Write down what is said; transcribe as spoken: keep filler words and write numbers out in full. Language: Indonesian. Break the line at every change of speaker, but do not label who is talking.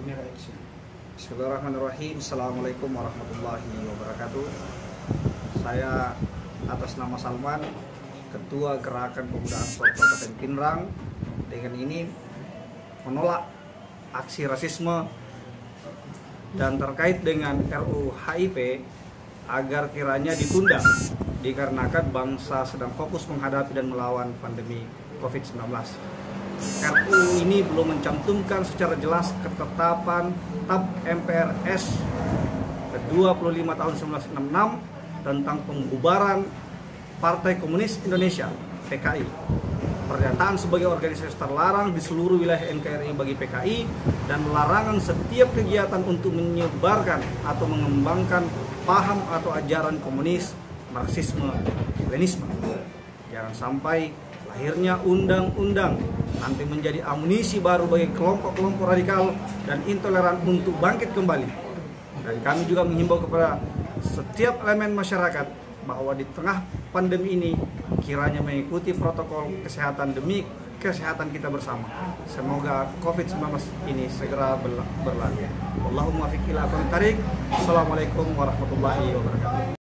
Kamera action.
Bismillahirrahmanirrahim. Assalamualaikum warahmatullahi wabarakatuh. Saya atas nama Salman, Ketua Gerakan Pemuda Ansor Kabupaten Pinrang, dengan ini menolak aksi rasisme dan terkait dengan R U U H I P agar kiranya ditunda dikarenakan bangsa sedang fokus menghadapi dan melawan pandemi covid sembilan belas. R U U ini belum mencantumkan secara jelas ketetapan T A B M P R S ke dua puluh lima tahun seribu sembilan ratus enam puluh enam tentang pembubaran Partai Komunis Indonesia P K I. Pernyataan sebagai organisasi terlarang di seluruh wilayah N K R I bagi P K I dan larangan setiap kegiatan untuk menyebarkan atau mengembangkan paham atau ajaran komunis, marxisme, leninisme. Jangan sampai lahirnya undang-undang nanti menjadi amunisi baru bagi kelompok-kelompok radikal dan intoleran untuk bangkit kembali. Dan kami juga menghimbau kepada setiap elemen masyarakat bahwa di tengah pandemi ini kiranya mengikuti protokol kesehatan demi kesehatan kita bersama. Semoga covid sembilan belas ini segera berlalu. Wallahumma fiq ila aqwamit thariq. Assalamualaikum warahmatullahi wabarakatuh.